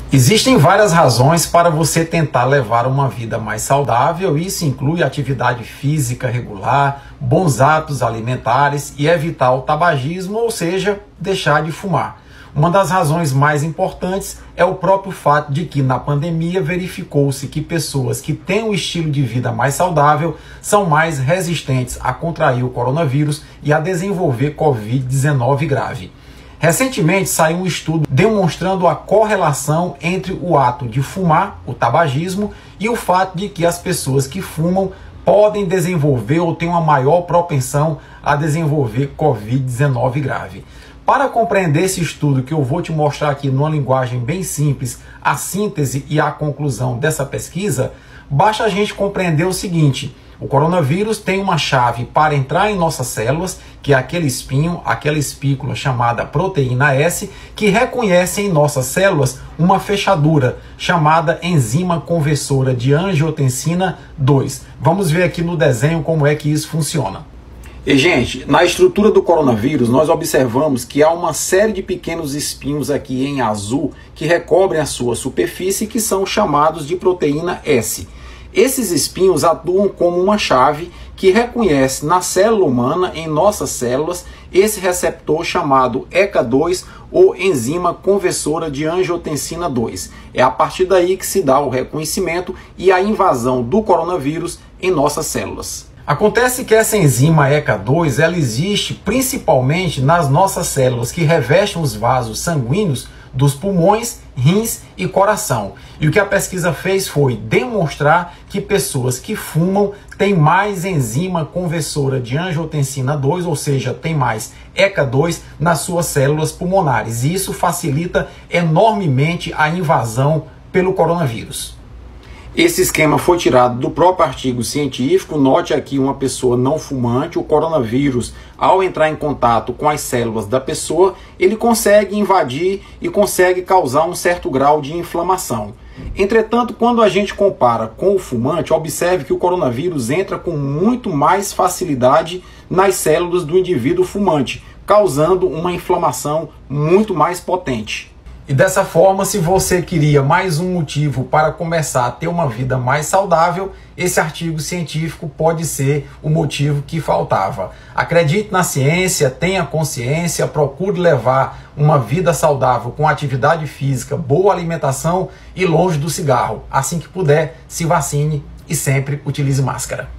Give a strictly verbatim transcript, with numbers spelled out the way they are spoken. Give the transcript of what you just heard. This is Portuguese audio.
Existem várias razões para você tentar levar uma vida mais saudável. Isso inclui atividade física regular, bons hábitos alimentares e evitar o tabagismo, ou seja, deixar de fumar. Uma das razões mais importantes é o próprio fato de que na pandemia verificou-se que pessoas que têm um estilo de vida mais saudável são mais resistentes a contrair o coronavírus e a desenvolver covid dezenove grave. Recentemente saiu um estudo demonstrando a correlação entre o ato de fumar, o tabagismo, e o fato de que as pessoas que fumam podem desenvolver ou têm uma maior propensão a desenvolver covid dezenove grave. Para compreender esse estudo que eu vou te mostrar aqui numa linguagem bem simples, a síntese e a conclusão dessa pesquisa, basta a gente compreender o seguinte: o coronavírus tem uma chave para entrar em nossas células, que é aquele espinho, aquela espícula chamada proteína S, que reconhece em nossas células uma fechadura chamada enzima conversora de angiotensina dois. Vamos ver aqui no desenho como é que isso funciona. E, gente, na estrutura do coronavírus, nós observamos que há uma série de pequenos espinhos aqui em azul que recobrem a sua superfície, que são chamados de proteína S. Esses espinhos atuam como uma chave que reconhece na célula humana, em nossas células, esse receptor chamado E C A dois ou enzima conversora de angiotensina dois. É a partir daí que se dá o reconhecimento e a invasão do coronavírus em nossas células. Acontece que essa enzima E C A dois ela existe principalmente nas nossas células que revestem os vasos sanguíneos dos pulmões, rins e coração. E o que a pesquisa fez foi demonstrar que pessoas que fumam têm mais enzima conversora de angiotensina dois, ou seja, tem mais E C A dois nas suas células pulmonares. E isso facilita enormemente a invasão pelo coronavírus. Esse esquema foi tirado do próprio artigo científico. Note aqui uma pessoa não fumante. O coronavírus, ao entrar em contato com as células da pessoa, ele consegue invadir e consegue causar um certo grau de inflamação. Entretanto, quando a gente compara com o fumante, observe que o coronavírus entra com muito mais facilidade nas células do indivíduo fumante, causando uma inflamação muito mais potente. E dessa forma, se você queria mais um motivo para começar a ter uma vida mais saudável, esse artigo científico pode ser o motivo que faltava. Acredite na ciência, tenha consciência, procure levar uma vida saudável com atividade física, boa alimentação e longe do cigarro. Assim que puder, se vacine e sempre utilize máscara.